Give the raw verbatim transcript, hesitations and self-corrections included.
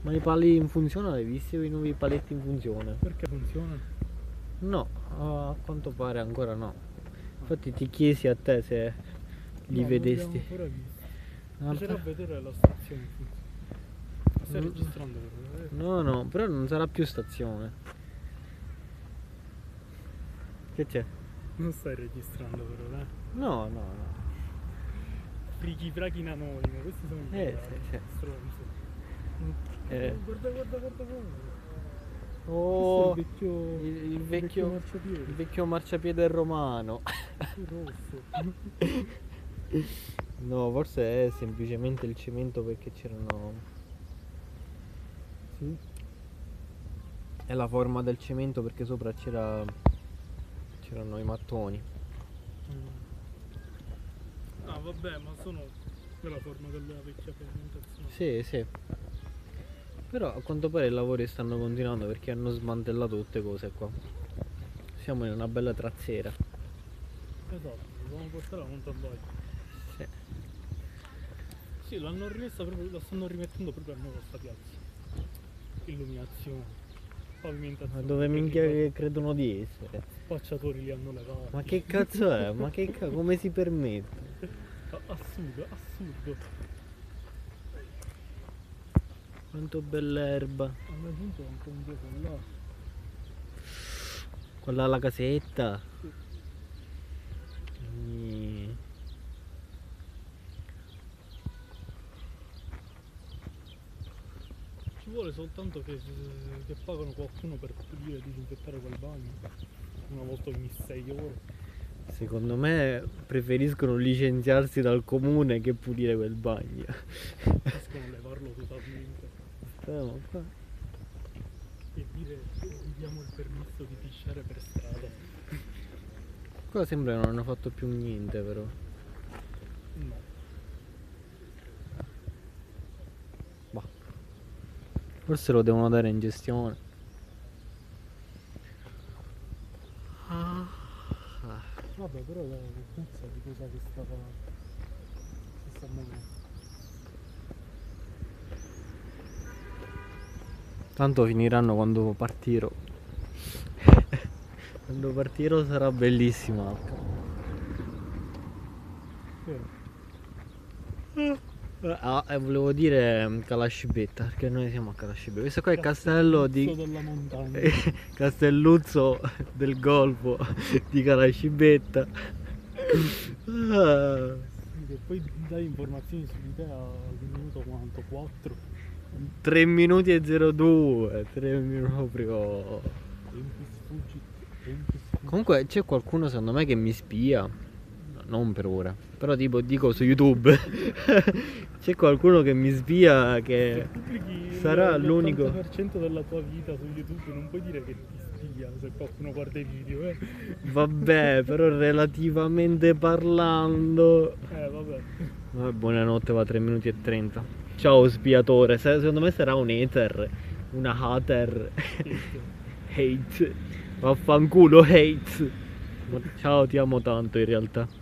Ma i pali in funzione l'hai visti i nuovi paletti in funzione? Perché funziona? No, a quanto pare ancora no. Infatti ti chiesi a te se li no, vedesti. Non ancora visto. Ah, Piacerà per- vedere la stazione in funzione. Stai Mm. registrando però, eh? No, no, però non sarà più stazione. Che c'è? Non stai registrando però, eh? No, no, no. Frighi fraghi in anonimo, questi sono i Eh, bravi, sì, sì. stronzo. Eh. Guarda, guarda, guarda, guarda. Oh, Questo è il vecchio, il, il il vecchio, marciapiede. il vecchio marciapiede romano. Il rosso. No, forse è semplicemente il cemento perché c'erano. Sì. È la forma del cemento perché sopra c'era. C'erano i mattoni. Ah vabbè, ma sono nella forma della vecchia pavimentazione. Sì, sì. Però a quanto pare i lavori stanno continuando perché hanno smantellato tutte cose qua. Siamo in una bella trazzera. Esatto, dobbiamo portare la mountain bike. Sì. Sì, l'hanno rimessa proprio, la stanno rimettendo proprio a nuovo sta piazza. Illuminazione, Ma pavimentazione. dove che minchia ricordo, che credono di essere? spacciatori li hanno levati. Ma che cazzo è? Ma che cazzo? Come si permette? Ah, assurdo, assurdo. Quanto bella erba. Hanno aggiunto anche un gioco là. Quella la casetta. Sì. Mm. Ci vuole soltanto che, che pagano qualcuno per pulire e disinfettare quel bagno. Una volta ogni sei ore. Secondo me preferiscono licenziarsi dal comune che pulire quel bagno. Riescono a levarlo totalmente. Stiamo qua. E dire vi diamo il permesso di pisciare per strada. Qua sembra che non hanno fatto più niente però. No. Bah. Forse lo devono dare in gestione. Ah. Vabbè, però la puzza di cosa che stava. Si sta muovendo. Tanto finiranno quando partirò. Quando partirò sarà bellissima. Sì. Ah, e volevo dire Calascibetta, perché noi siamo a Calascibetta. Questo qua è il castello di della montagna. Castelluzzo del Golfo di Calascibetta. Ah, Che poi dai informazioni su di te al minuto quanto? quattro. tre minuti e zero due, tre minuti proprio. Tempi sfuggi. Tempi sfuggi. Comunque c'è qualcuno secondo me che mi spia. No, non per ora. Però tipo dico su YouTube. C'è qualcuno che mi spia che Se pubblichi sarà l'unico. l'ottanta per cento della tua vita su YouTube non puoi dire che ti spia se qualcuno guarda i video, eh. Vabbè, però relativamente parlando. Eh vabbè. Vabbè, buonanotte, va tre minuti e trenta. Ciao spiatore, Se- secondo me sarà un hater, una hater. Hate. Vaffanculo hate. Ma ciao, ti amo tanto in realtà.